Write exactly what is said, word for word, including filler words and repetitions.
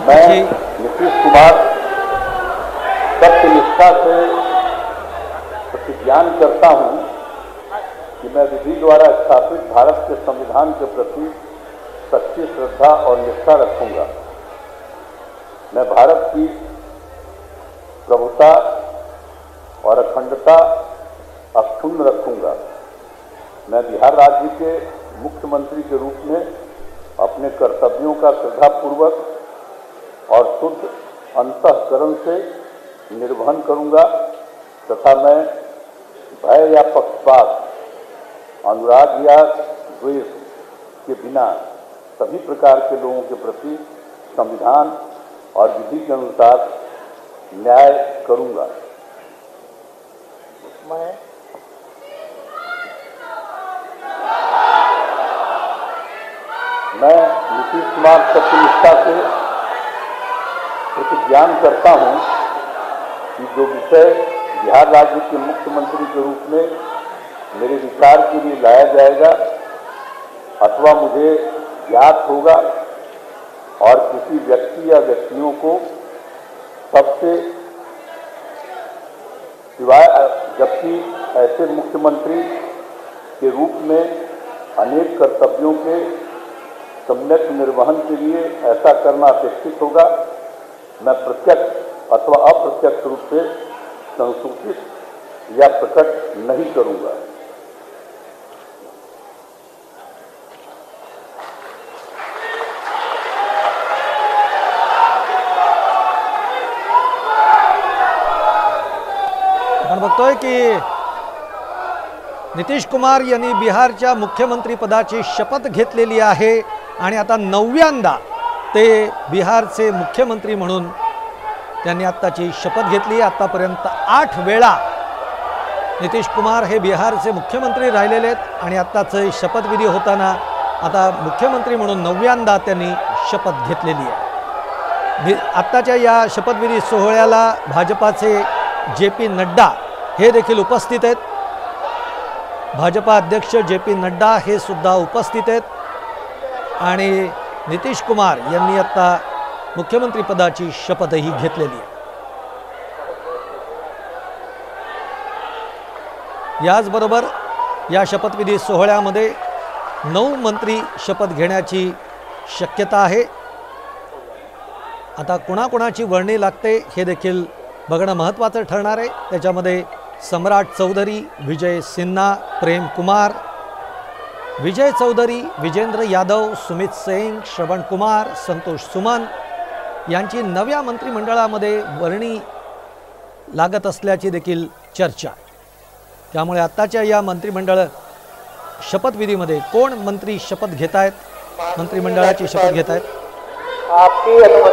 मैं नीतीश कुमार सत्यनिष्ठा से प्रतिज्ञान करता हूं कि मैं विधि द्वारा स्थापित भारत के संविधान के प्रति सच्ची श्रद्धा और निष्ठा रखूंगा। मैं भारत की प्रभुता और अखंडता अक्षुण्ण रखूंगा। मैं बिहार राज्य के मुख्यमंत्री के रूप में अपने कर्तव्यों का श्रद्धापूर्वक और शुद्ध अंतःकरण से निर्वहन करूंगा तथा मैं भय या पक्षपात, अनुराग या द्वेष के बिना सभी प्रकार के लोगों के प्रति संविधान और विधि के अनुसार न्याय करूंगा। मैं मैं नीतीश कुमार सत्यनिष्ठा से प्रतिज्ञान करता हूं कि जो विषय बिहार राज्य के मुख्यमंत्री के रूप में मेरे विचार के लिए लाया जाएगा अथवा मुझे ज्ञात होगा और किसी व्यक्ति या व्यक्तियों को सबसे सिवाय, जबकि ऐसे मुख्यमंत्री के रूप में अनेक कर्तव्यों के सम्यक निर्वहन के लिए ऐसा करना अपेक्षित होगा, मैं प्रत्यक्ष अथवा अप्रत्यक्ष रूप से संसूचित या प्रकट नहीं करूंगा। आपण बघतोय की नितीश कुमार यांनी बिहारच्या मुख्यमंत्री पदाची शपथ घेतलेली आहे आणि आता नवव्यांदा ते बिहारचे मुख्यमंत्री म्हणून त्यांनी आत्ताची शपथ घेतली। आतापर्यंत आठ वेळा नितीश कुमार हे बिहारचे मुख्यमंत्री राहिलेले आहेत आणि आत्ताचे शपथविधी होताना आता मुख्यमंत्री म्हणून नवव्यांदा त्यांनी शपथ घेतलेली आहे। आत्ताच्या या शपथविधी सोहळ्याला भाजपाचे जे पी नड्डा हे देखील उपस्थित आहेत। भाजपा अध्यक्ष जे पी नड्डा हे सुद्धा उपस्थित आहेत आणि नितीश कुमार यांनी आता मुख्यमंत्री पदाची शपथही घेतलेली आहे। याचबरोबर या शपथविधी सोहळ्यामध्ये नऊ मंत्री शपथ घेण्याची शक्यता आहे। आता कोणाकोणाची वर्णी लागते हे देखील बघणं महत्त्वाचं ठरणार आहे। त्याच्यामध्ये सम्राट चौधरी, विजय सिन्हा, प्रेम कुमार, विजय चौधरी, विजेंद्र यादव, सुमित सिंग, श्रवण कुमार, संतोष सुमन यांची नव्या मंत्रिमंडळामध्ये वर्णी लागत असल्याची देखील चर्चा। त्यामुळे आत्ताच्या या मंत्रिमंडळ शपथविधीमध्ये कोण मंत्री शपथ घेत आहेत, मंत्रिमंडळाची शपथ घेत आहेत।